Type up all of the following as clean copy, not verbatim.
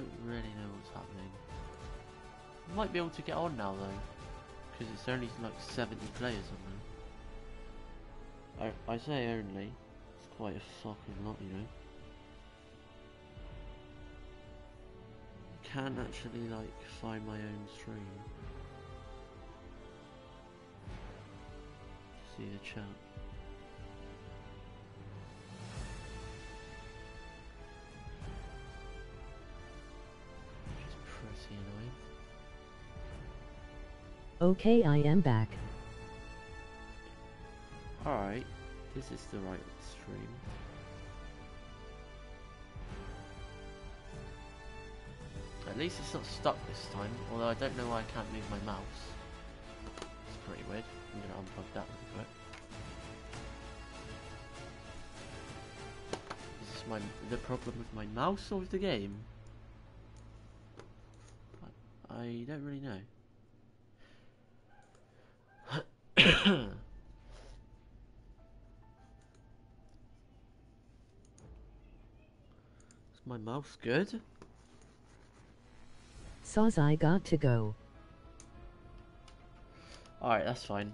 don't really know what's happening. I might be able to get on now though, because it's only like 70 players on there. I say only, it's quite a fucking lot, you know. I can actually like find my own stream. See the chat. Which is pretty annoying. Okay, I am back. Alright, this is the right stream. At least it's not stuck this time, although I don't know why I can't move my mouse. It's pretty weird. I'm gonna unplug that really quick. Is this the problem with my mouse or with the game? I don't really know. Is my mouse good? Saws I got to go. Alright, that's fine.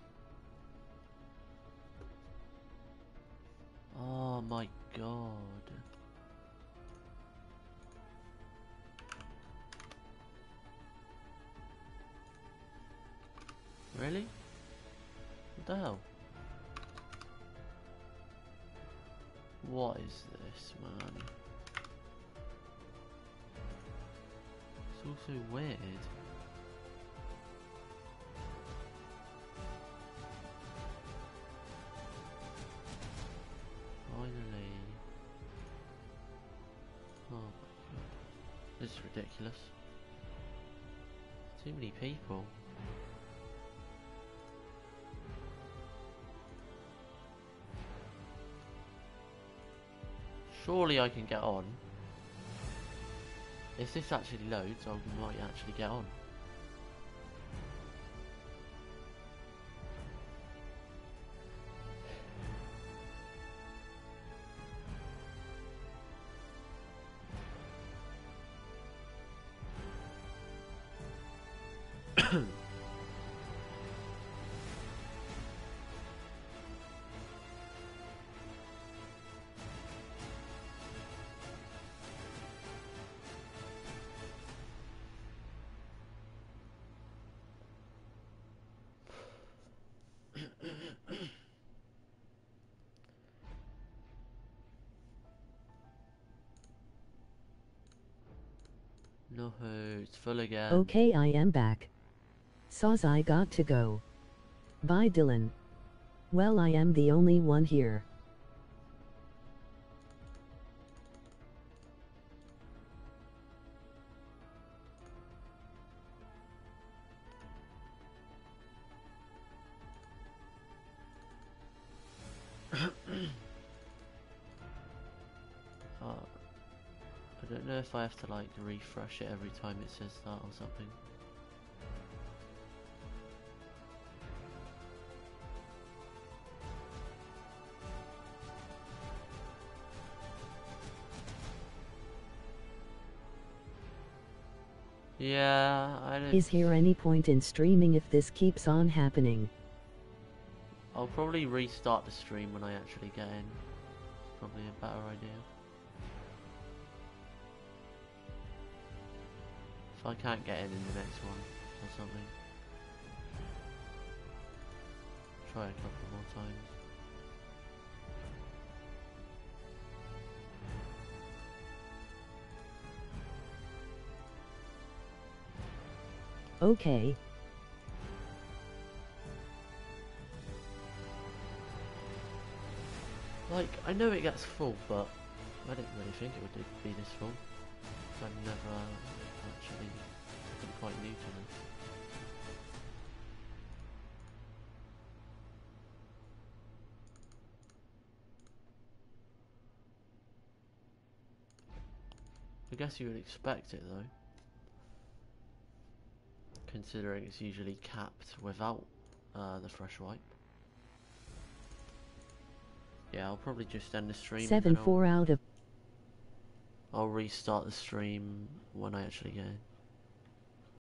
Oh my god. Really? What the hell? What is this, man? It's all so weird. Finally. Oh my god. This is ridiculous. Too many people. Surely I can get on. If this actually loads, I might actually get on. No, it's full again. Okay, I am back. Saws I got to go. Bye, Dylan. Well, I am the only one here. I don't know if I have to like refresh it every time it says that or something. Yeah, I don't... Is there any point in streaming if this keeps on happening? I'll probably restart the stream when I actually get in. It's probably a better idea. If I can't get in the next one or something. Try a couple more times. Okay. Like, I know it gets full, but I didn't really think it would be this full. I've never actually been quite new to this. I guess you would expect it though, considering it's usually capped without the fresh wipe. Yeah, I'll probably just end the stream. 7-4 out of... I'll restart the stream when I actually get in.